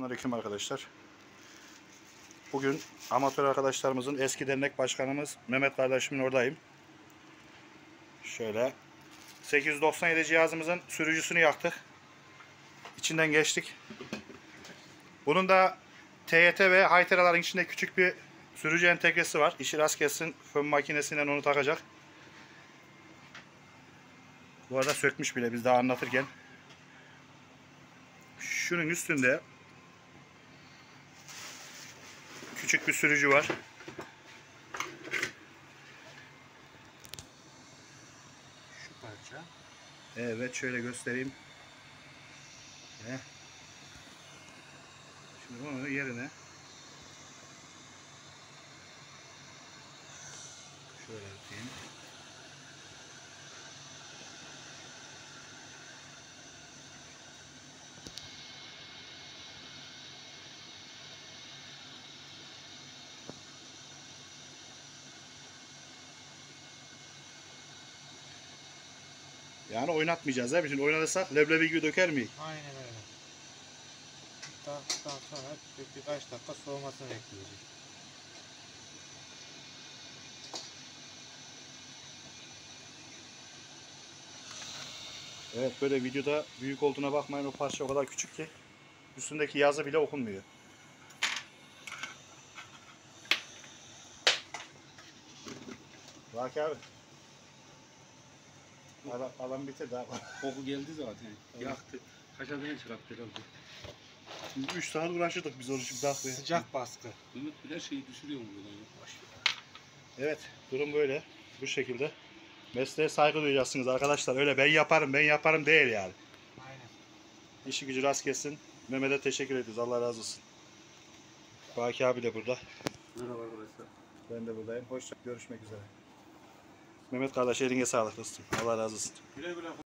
Selamünaleyküm arkadaşlar. Bugün amatör arkadaşlarımızın eski dernek başkanımız Mehmet kardeşimin oradayım. Şöyle 897 cihazımızın sürücüsünü yaktık. İçinden geçtik. Bunun da TYT ve hayteraların içinde küçük bir sürücü entegresi var. İşi rast kessin, fön makinesinden onu takacak. Bu arada sökmüş bile biz daha anlatırken. Şunun üstünde küçük bir sürücü var. Şu parça. Evet, şöyle göstereyim. Şimdi onu yerine şöyle atayım. Yani oynatmayacağız değil mi? Şimdi oynatırsak leblebi gibi döker miyiz? Aynen öyle. Daha sonra birkaç dakika soğumasını bekleyecek. Evet, böyle videoda büyük olduğuna bakmayın, o parça o kadar küçük ki üstündeki yazı bile okunmuyor. Bak abi. Alan bitirdi abi. Koku geldi zaten. Yaktı. Kaşadını çıkarttı herhalde. Şimdi 3 saat uğraşırdık biz onu şimdi takmaya. Sıcak baskı. Ümit bile şeyi düşürüyor mu buradan ya? Evet, durum böyle. Bu şekilde. Mesleğe saygı duyacaksınız arkadaşlar. Öyle ben yaparım değil yani. Aynen. İşi gücü rast gelsin. Mehmet'e teşekkür ediyoruz. Allah razı olsun. Baki abi de burada. Merhaba arkadaşlar. Ben de buradayım. Hoşça görüşmek üzere. Mehmet kardeş, eline sağlık dostum. Allah razı olsun. Güle güle.